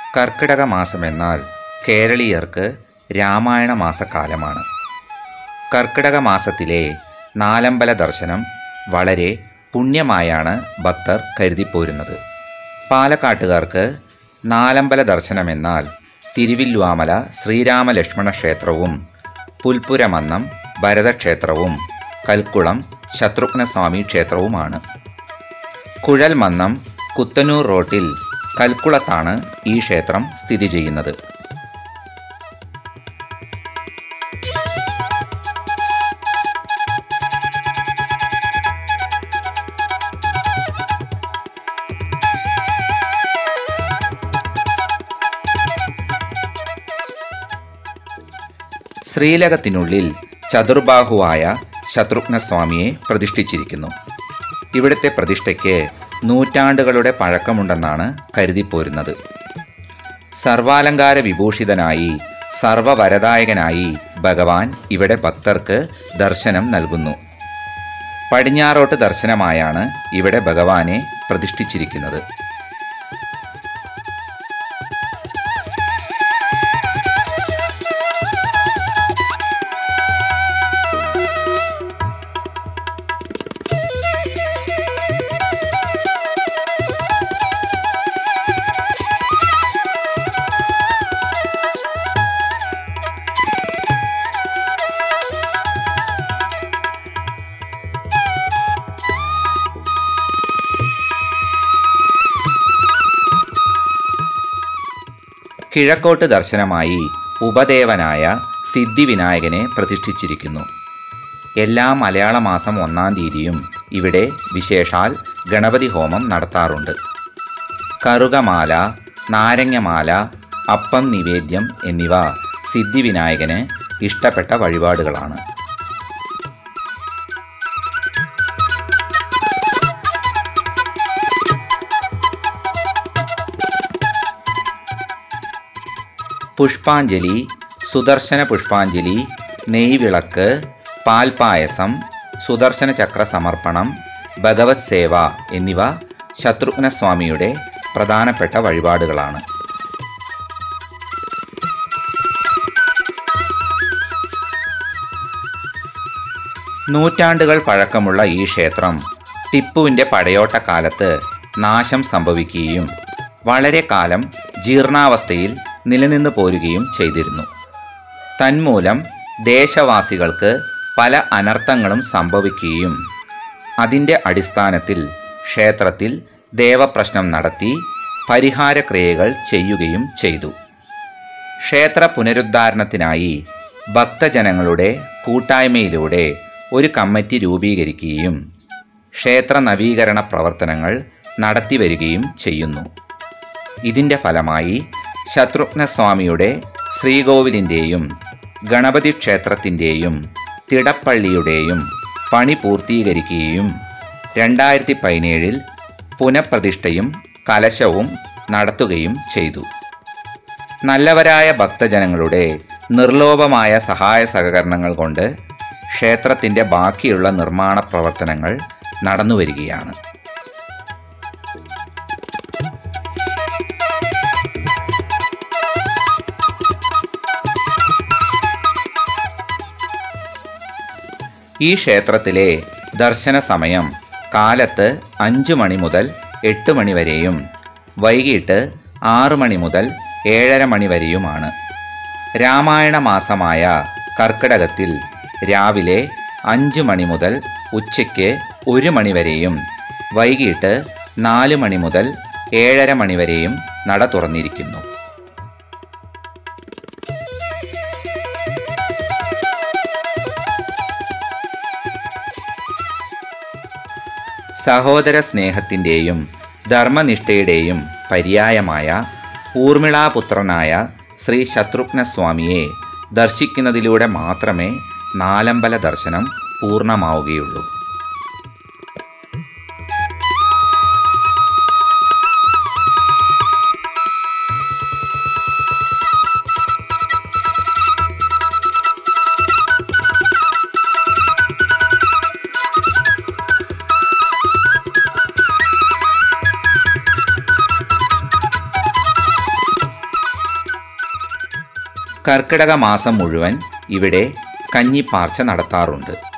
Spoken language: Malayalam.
കർക്കിടക മാസമെന്നാൽ കേരളീയർക്ക് രാമായണ മാസക്കാലമാണ്. കർക്കിടക മാസത്തിലെ നാലമ്പല ദർശനം വളരെ പുണ്യമായാണ് ഭക്തർ കരുതിപ്പോരുന്നത്. പാലക്കാട്ടുകാർക്ക് നാലമ്പല ദർശനമെന്നാൽ തിരുവില്വാമല ശ്രീരാമലക്ഷ്മണ ക്ഷേത്രവും പുൽപ്പുരമന്നം ഭരതക്ഷേത്രവും കൽക്കുളം ശത്രുഘ്നസ്വാമി ക്ഷേത്രവുമാണ്. കുഴൽമന്നം കുത്തന്നൂർ റോട്ടിൽ കൽക്കുളത്താണ് ഈ ക്ഷേത്രം സ്ഥിതി ചെയ്യുന്നത്. ശ്രീലകത്തിനുള്ളിൽ ചതുർബാഹുവായ ശത്രുഘ്നസ്വാമിയെ പ്രതിഷ്ഠിച്ചിരിക്കുന്നു. ഇവിടുത്തെ പ്രതിഷ്ഠയ്ക്ക് നൂറ്റാണ്ടുകളുടെ പഴക്കമുണ്ടെന്നാണ് കരുതിപ്പോരുന്നത്. സർവാലങ്കാര വിഭൂഷിതനായി സർവവരദായകനായി ഭഗവാൻ ഇവിടെ ഭക്തർക്ക് ദർശനം നൽകുന്നു. പടിഞ്ഞാറോട്ട് ദർശനമായാണ് ഇവിടെ ഭഗവാനെ പ്രതിഷ്ഠിച്ചിരിക്കുന്നത്. കിഴക്കോട്ട് ദർശനമായി ഉപദേവനായ സിദ്ധിവിനായകനെ പ്രതിഷ്ഠിച്ചിരിക്കുന്നു. എല്ലാ മലയാള മാസം 1-ാം തീയതിയും ഇവിടെ വിശേഷാൽ ഗണപതി ഹോമം നടത്താറുണ്ട്. കറുകമാല, നാരങ്ങമാല, അപ്പം നിവേദ്യം എന്നിവ സിദ്ധിവിനായകന് ഇഷ്ടപ്പെട്ട വഴിപാടുകളാണ്. പുഷ്പാഞ്ജലി, സുദർശന പുഷ്പാഞ്ജലി, നെയ്വിളക്ക്, പാൽപായസം, സുദർശന ചക്ര സമർപ്പണം, ഭഗവത് സേവ എന്നിവ ശത്രുഘ്നസ്വാമിയുടെ പ്രധാനപ്പെട്ട വഴിപാടുകളാണ്. നൂറ്റാണ്ടുകൾ പഴക്കമുള്ള ഈ ക്ഷേത്രം ടിപ്പുവിൻ്റെ പടയോട്ടക്കാലത്ത് നാശം സംഭവിക്കുകയും വളരെ കാലം ജീർണാവസ്ഥയിൽ നിലനിന്ന് പോരുകയും ചെയ്തിരുന്നു. തന്മൂലം ദേശവാസികൾക്ക് പല അനർത്ഥങ്ങളും സംഭവിക്കുകയും അതിൻ്റെ അടിസ്ഥാനത്തിൽ ക്ഷേത്രത്തിൽ ദേവപ്രശ്നം നടത്തി പരിഹാരക്രിയകൾ ചെയ്യുകയും ചെയ്തു. ക്ഷേത്ര പുനരുദ്ധാരണത്തിനായി ഭക്തജനങ്ങളുടെ കൂട്ടായ്മയിലൂടെ ഒരു കമ്മിറ്റി രൂപീകരിക്കുകയും ക്ഷേത്ര നവീകരണ പ്രവർത്തനങ്ങൾ നടത്തിവരികയും ചെയ്യുന്നു. ഇതിൻ്റെ ഫലമായി ശത്രുഘ്നസ്വാമിയുടെ ശ്രീകോവിലിൻ്റെയും ഗണപതി ക്ഷേത്രത്തിൻ്റെയും തിടപ്പള്ളിയുടെയും പണി പൂർത്തീകരിക്കുകയും 2017 പുനഃപ്രതിഷ്ഠയും കലശവും നടത്തുകയും ചെയ്തു. നല്ലവരായ ഭക്തജനങ്ങളുടെ നിർലോഭമായ സഹായ സഹകരണങ്ങൾ കൊണ്ട് ക്ഷേത്രത്തിൻ്റെ ബാക്കിയുള്ള നിർമ്മാണ പ്രവർത്തനങ്ങൾ നടന്നുവരികയാണ്. ഈ ക്ഷേത്രത്തിലെ ദർശന സമയം കാലത്ത് 5 മണി മുതൽ 8 മണി വരെയും വൈകിട്ട് 6 മണി മുതൽ 7:30 മണി വരെയുമാണ്. രാമായണ മാസമായ കർക്കിടകത്തിൽ രാവിലെ 5 മണി മുതൽ ഉച്ചയ്ക്ക് 1 മണി വരെയും വൈകിട്ട് 4 മണി മുതൽ 7:30 മണി വരെയും നട തുറന്നിരിക്കുന്നു. സഹോദര സ്നേഹത്തിൻ്റെയും ധർമ്മനിഷ്ഠയുടെയും പര്യായമായ ഊർമിളാപുത്രനായ ശ്രീ ശത്രുഘ്നസ്വാമിയെ ദർശിക്കുന്നതിലൂടെ മാത്രമേ നാലമ്പല ദർശനം പൂർണ്ണമാവുകയുള്ളൂ. കർക്കിടക മാസം മുഴുവൻ ഇവിടെ കഞ്ഞിപ്പാർച്ച നടത്താറുണ്ട്.